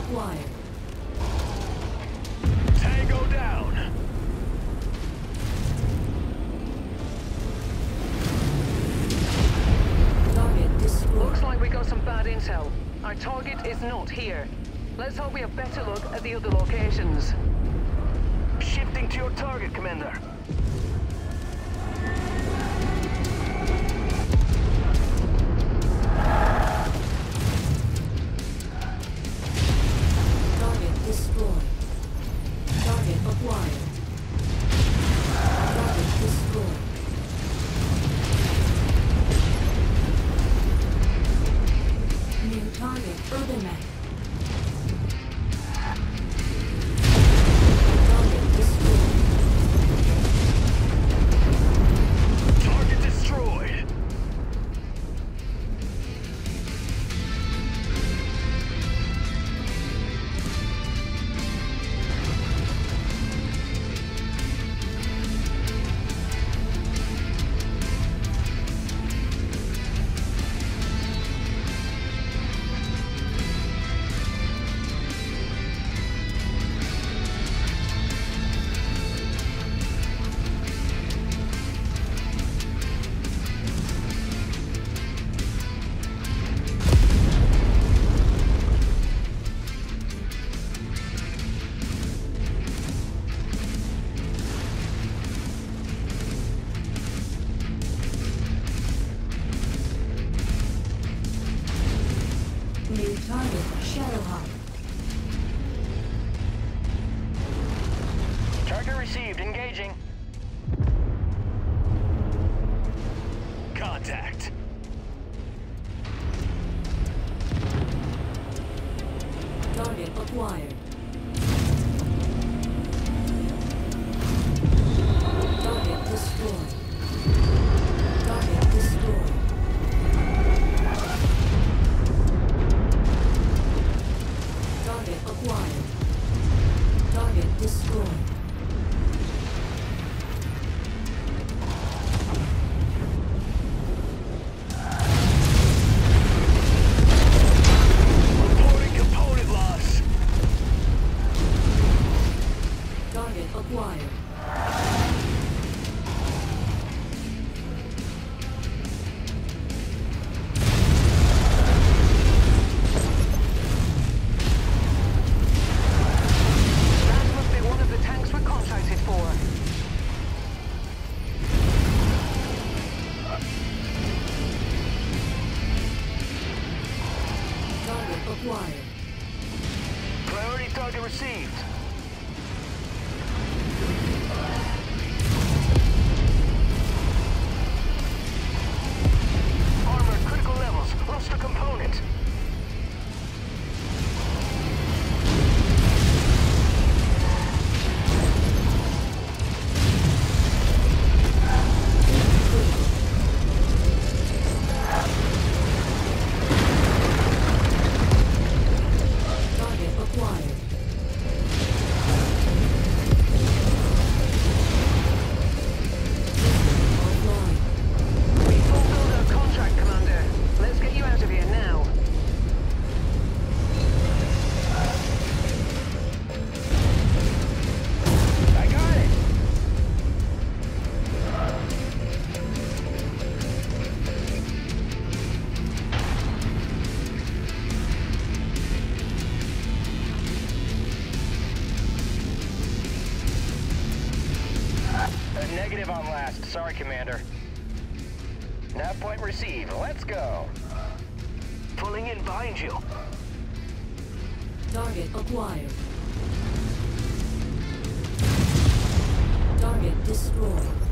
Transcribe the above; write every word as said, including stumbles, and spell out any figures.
acquired. Tango down. Target destroyed. Looks like we got some bad intel. Our target is not here. Let's hope we have better look at the other locations. Shifting to your target, Commander. Target destroyed. Target acquired. Target destroyed. New target, Urban Map. Target destroyed. Target destroyed. New target, Shadowhawk. Target received. Engaging. Contact. Target acquired. Target destroyed. Target destroyed. Target acquired. Target destroyed. Reporting component loss. Target acquired. That must be one of the tanks we're contracted for. Target acquired. Priority target received. Armor critical levels. Lost a component. Target acquired. Offline. We fulfilled our contract, Commander. Let's get you out of here now. I got it. A negative on last. Sorry, Commander. Nav point received. Let's go. Pulling in behind you. Target acquired. Target destroyed.